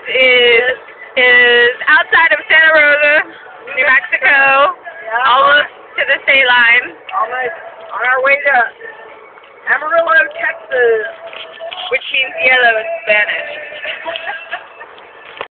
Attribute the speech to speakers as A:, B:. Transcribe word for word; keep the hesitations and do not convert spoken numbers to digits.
A: is is outside of Santa Rosa, New Mexico,
B: Yeah.
A: almost to the state line.
B: Almost on our way to Amarillo, Texas.
A: Which means yellow in Spanish.